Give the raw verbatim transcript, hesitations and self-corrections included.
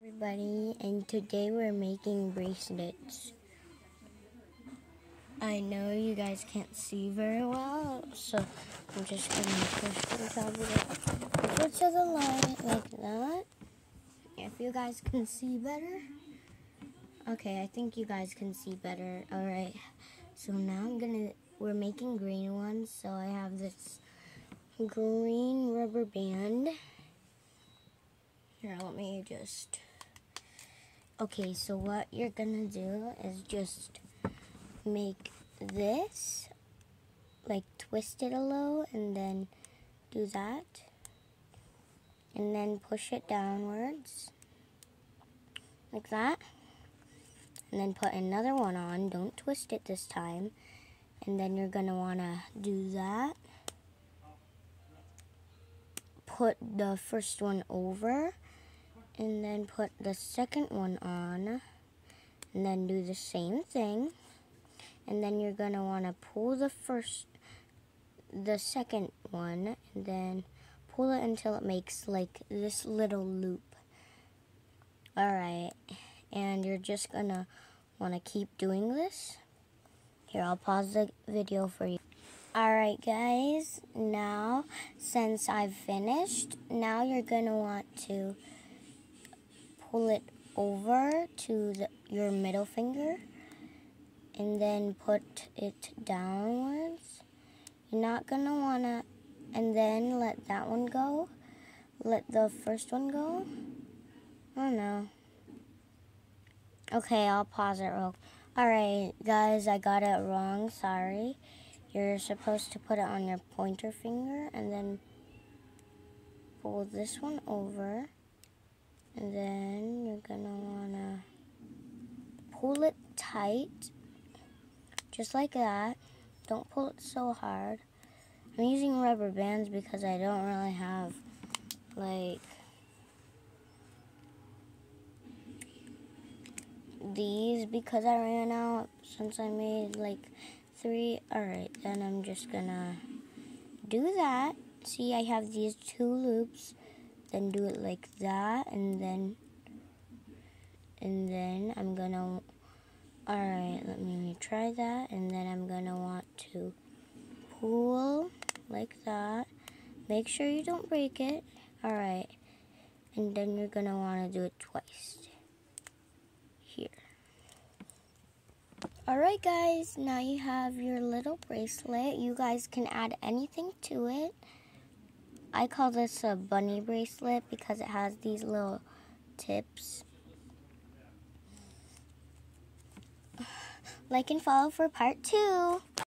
Everybody, and today we're making bracelets. I know you guys can't see very well, so I'm just gonna push the top of it over to the light like that. If you guys can see better. Okay, I think you guys can see better. Alright, so now I'm gonna, we're making green ones, so I have this green rubber band. Here, let me just... Okay, so what you're gonna do is just make this, like twist it a little, and then do that, and then push it downwards, like that, and then put another one on. Don't twist it this time, and then you're gonna wanna do that. Put the first one over, and then put the second one on, and then do the same thing, and then you're gonna want to pull the first the second one, and then pull it until it makes like this little loop. Alright, and you're just gonna want to keep doing this. Here, I'll pause the video for you. Alright guys, now since I've finished, now you're gonna want to pull it over to the, your middle finger, and then put it downwards. You're not gonna wanna, and then let that one go. Let the first one go. I don't know. Okay, I'll pause it real. Alright, guys, I got it wrong. Sorry. You're supposed to put it on your pointer finger, and then pull this one over. And then you're gonna wanna pull it tight, just like that. Don't pull it so hard. I'm using rubber bands because I don't really have, like, these because I ran out since I made, like, three. Alright, then I'm just gonna do that. See, I have these two loops. Then do it like that, and then and then I'm gonna alright let me try that, and then I'm gonna want to pull like that. Make sure you don't break it. Alright, and then you're gonna want to do it twice here. Alright guys, now you have your little bracelet. You guys can add anything to it. I call this a bunny bracelet because it has these little tips. Like and follow for part two.